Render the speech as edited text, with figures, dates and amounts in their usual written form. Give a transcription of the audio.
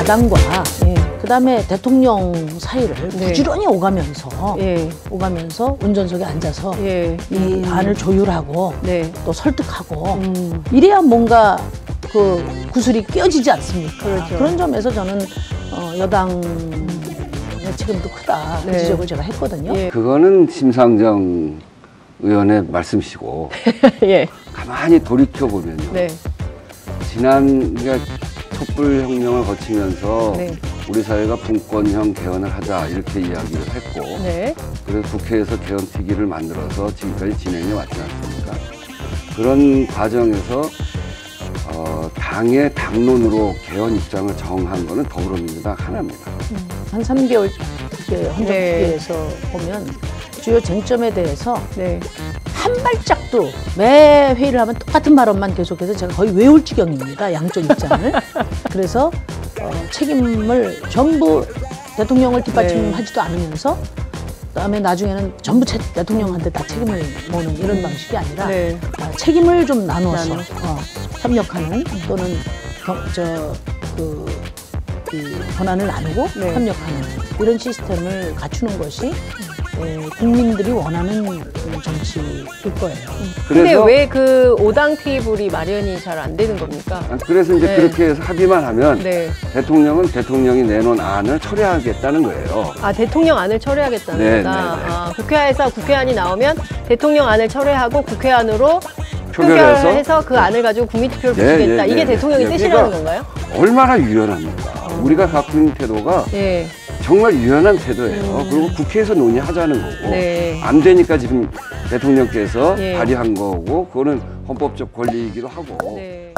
야당과 그다음에 대통령 사이를 부지런히 오가면서 운전석에 앉아서 이 안을 조율하고 또 설득하고 이래야 뭔가 그 구슬이 끼어지지 않습니까? 그렇죠. 그런 점에서 저는 여당의 책임도 크다 그 지적을 제가 했거든요. 그거는 심상정 의원의 말씀이시고 가만히 돌이켜보면요. 지난 그러니까 촛불혁명을 거치면서 우리 사회가 분권형 개헌을 하자 이렇게 이야기를 했고 그래서 국회에서 개헌특위를 만들어서 지금까지 진행해 왔지 않습니까? 그런 과정에서 당의 당론으로 개헌 입장을 정한 거는 더불어민주당 하나입니다. 한 3개월 헌정특위에서 보면 주요 쟁점에 대해서 한 발짝도 매 회의를 하면 똑같은 발언만 계속해서 제가 거의 외울 지경입니다. 양쪽 입장을. 그래서 책임을 전부 대통령을 뒷받침하지도 않으면서 그다음에 나중에는 전부 대통령한테 다 책임을 모는 이런 방식이 아니라 책임을 좀 나눠서 협력하는 또는 권한을 나누고 협력하는 이런 시스템을 갖추는 것이 국민들이 원하는 정치일 거예요. 근데 왜 그 5당 티불이 마련이 잘 안 되는 겁니까? 그래서 이제 그렇게 해서 합의만 하면 대통령은 대통령이 내놓은 안을 철회하겠다는 거예요. 아, 대통령 안을 철회하겠다는 거다. 아, 국회에서 국회안이 나오면 대통령 안을 철회하고 국회안으로 표결해서 그 안을 가지고 국민투표를 붙이겠다. 이게 대통령이 뜻이라는 건가요? 얼마나 유연합니까? 우리가 갖고 있는 태도가 정말 유연한 태도예요. 그리고 국회에서 논의하자는 거고 안 되니까 지금 대통령께서 발의한 거고 그거는 헌법적 권리이기도 하고